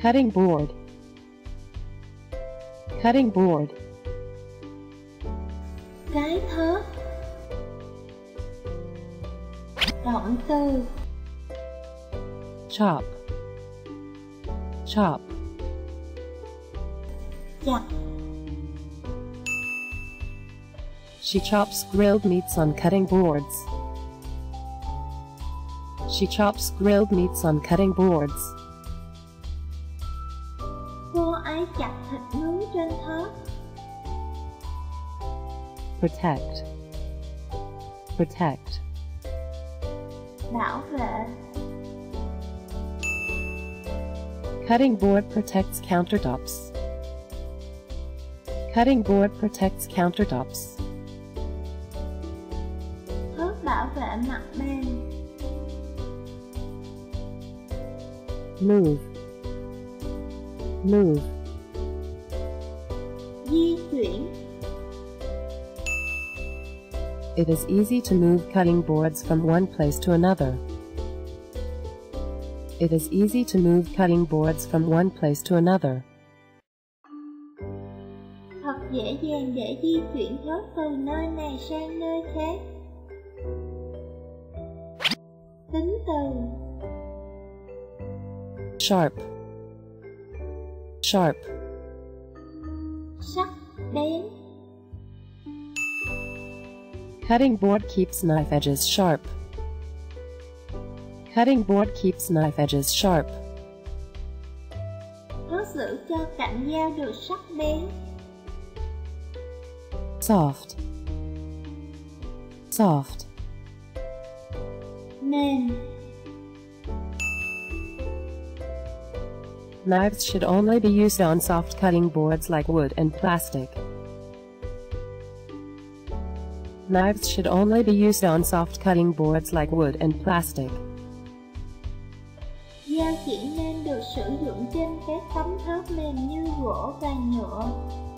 Cutting board. Cutting board. Cái thớt. Động từ. Chop. Chop. Chặt. She chops grilled meats on cutting boards. She chops grilled meats on cutting boards. Cô ấy chặt thịt nướng trên thớt. Protect. Protect. Bảo vệ. Cutting board protects countertops. Cutting board protects countertops. Thớt bảo vệ mặt bên. Move. Move. Di chuyển. It is easy to move cutting boards from one place to another. It is easy to move cutting boards from one place to another. Thật dễ dàng để di chuyển thớt từ nơi này sang nơi khác. Tính từ. Sharp. Sharp. Sắc bén. Cutting board keeps knife edges sharp. Cutting board keeps knife edges sharp. Thớt giữ cho cạnh dao được sắc bén. Soft. Soft. Mềm. Knives should only be used on soft cutting boards like wood and plastic. Knives should only be used on soft cutting boards like wood and plastic. Dao chỉ nên được sử dụng trên các tấm thớt mềm như gỗ và nhựa.